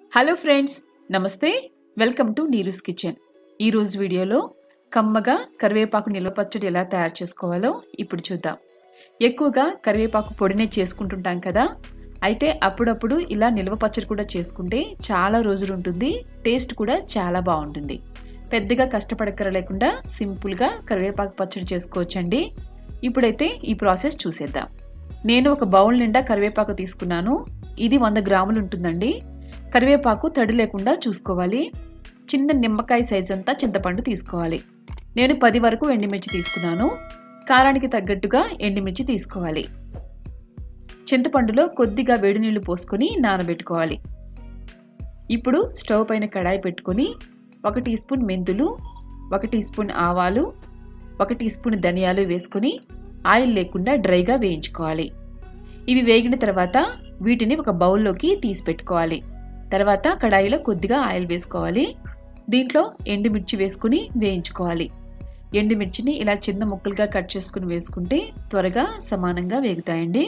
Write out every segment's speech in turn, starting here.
Hello friends, నమస్తే. Welcome to Neeru's kitchen. ఈరోజు వీడియోలో కమ్మగా కరివేపాకు నిల్వ పచ్చడి ఎలా తయారు చేసుకోవాలో ఇప్పుడు చూద్దాం. ఎక్కువగా కరివేపాకు పొడినే చేసుకుంటుంటాం కదా, అయితే అప్పుడప్పుడు ఇలా నిల్వ పచ్చడి కూడా చేసుకుంటే చాలా రోజులు ఉంటుంది, టేస్ట్ కూడా చాలా బాగుంటుంది. పెద్దగా కష్టపడక్కర లేకుండా సింపుల్గా కరివేపాకు పచ్చడి చేసుకోవచ్చండి. ఇప్పుడైతే ఈ ప్రాసెస్ చూసేద్దాం. నేను ఒక బౌల్ నిండా కరివేపాకు తీసుకున్నాను. ఇది 100 గ్రాములు ఉంటుందండి. కరివేపాకు తడి లేకుండా చూసుకోవాలి. చిన్న నిమ్మకాయ సైజ్ అంతా చింతపండు తీసుకోవాలి. నేను 10 వరకు ఎండుమిర్చి తీసుకున్నాను. కారానికి తగ్గట్టుగా ఎండుమిర్చి తీసుకోవాలి. చింతపండులో కొద్దిగా వేడి నీళ్లు పోసుకొని నానబెట్టుకోవాలి. ఇప్పుడు స్టవ్ పైన కడాయి పెట్టుకొని 1 టీ స్పూన్ మెంతులు, 1 టీ స్పూన్ ఆవాలు, 1 టీ స్పూన్ ధనియాలు వేసుకొని ఆయిల్ లేకుండా డ్రైగా వేయించుకోవాలి. ఇవి వేగిన తర్వాత వీటిని ఒక బౌల్లోకి తీసి పెట్టుకోవాలి. తర్వాత కడాయిలో కొద్దిగా ఆయిల్ వేసుకోవాలి. దీంట్లో ఎండుమిర్చి వేసుకుని వేయించుకోవాలి. ఎండుమిర్చిని ఇలా చిన్న ముక్కలుగా కట్ చేసుకుని వేసుకుంటే త్వరగా సమానంగా వేగుతాయండి.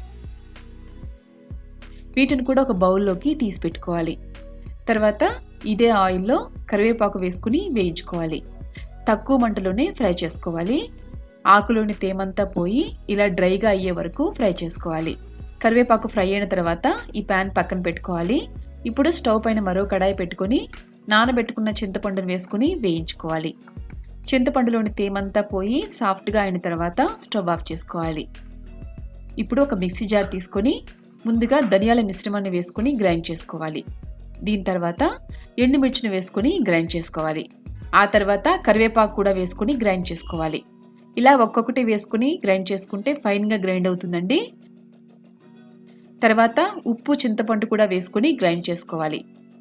వీటిని కూడా ఒక బౌల్లోకి తీసి పెట్టుకోవాలి. తర్వాత ఇదే ఆయిల్లో కరివేపాకు వేసుకుని వేయించుకోవాలి. తక్కువ మంటలోనే ఫ్రై చేసుకోవాలి. ఆకులోని తేమంతా పోయి ఇలా డ్రైగా అయ్యే వరకు ఫ్రై చేసుకోవాలి. కరివేపాకు ఫ్రై అయిన తర్వాత ఈ ప్యాన్ పక్కన పెట్టుకోవాలి. ఇప్పుడు స్టవ్ పైన మరో కడాయి పెట్టుకొని నానబెట్టుకున్న చింతపండును వేసుకుని వేయించుకోవాలి. చింతపండులోని తేమంతా పోయి సాఫ్ట్గా అయిన తర్వాత స్టవ్ ఆఫ్ చేసుకోవాలి. ఇప్పుడు ఒక మిక్సీ జార్ తీసుకొని ముందుగా ధనియాల మిశ్రమాన్ని వేసుకుని గ్రైండ్ చేసుకోవాలి. దీని తర్వాత ఎండుమిర్చిని వేసుకుని గ్రైండ్ చేసుకోవాలి. ఆ తర్వాత కరివేపాకు కూడా వేసుకుని గ్రైండ్ చేసుకోవాలి. ఇలా ఒక్కొక్కటి వేసుకుని గ్రైండ్ చేసుకుంటే ఫైన్గా గ్రైండ్ అవుతుందండి. తర్వాత ఉప్పు, చింతపండు కూడా వేసుకుని గ్రైండ్ చేసుకోవాలి.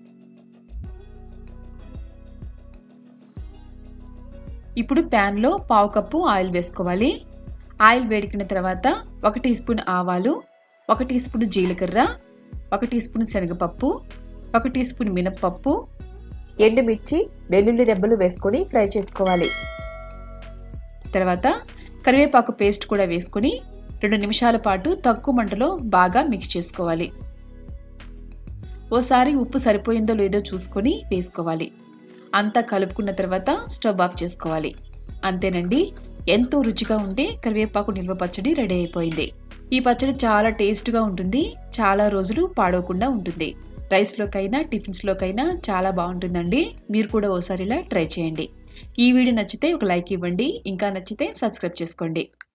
ఇప్పుడు ప్యాన్లో 1/2 కప్పు ఆయిల్ వేసుకోవాలి. ఆయిల్ వేడికిన తర్వాత 1 టీ స్పూన్ ఆవాలు, 1 టీ స్పూన్ జీలకర్ర, 1 టీ స్పూన్ శనగపప్పు, 1 టీ స్పూన్ మినప్పప్పు, ఎండుమిర్చి, వెల్లుల్లి రెబ్బలు వేసుకొని ఫ్రై చేసుకోవాలి. తర్వాత కరివేపాకు పేస్ట్ కూడా వేసుకుని 2 నిమిషాల పాటు తక్కువ మంటలో బాగా మిక్స్ చేసుకోవాలి. ఓసారి ఉప్పు సరిపోయిందో లేదో చూసుకొని వేసుకోవాలి. అంతా కలుపుకున్న తర్వాత స్టవ్ ఆఫ్ చేసుకోవాలి. అంతేనండి, ఎంతో రుచిగా ఉండే కరివేపాకు నిల్వ పచ్చడి రెడీ అయిపోయింది. ఈ పచ్చడి చాలా టేస్ట్గా ఉంటుంది, చాలా రోజులు పాడవకుండా ఉంటుంది. రైస్లోకైనా టిఫిన్స్లోకైనా చాలా బాగుంటుందండి. మీరు కూడా ఓసారి ఇలా ట్రై చేయండి. ఈ వీడియో నచ్చితే ఒక లైక్ ఇవ్వండి. ఇంకా నచ్చితే సబ్స్క్రైబ్ చేసుకోండి.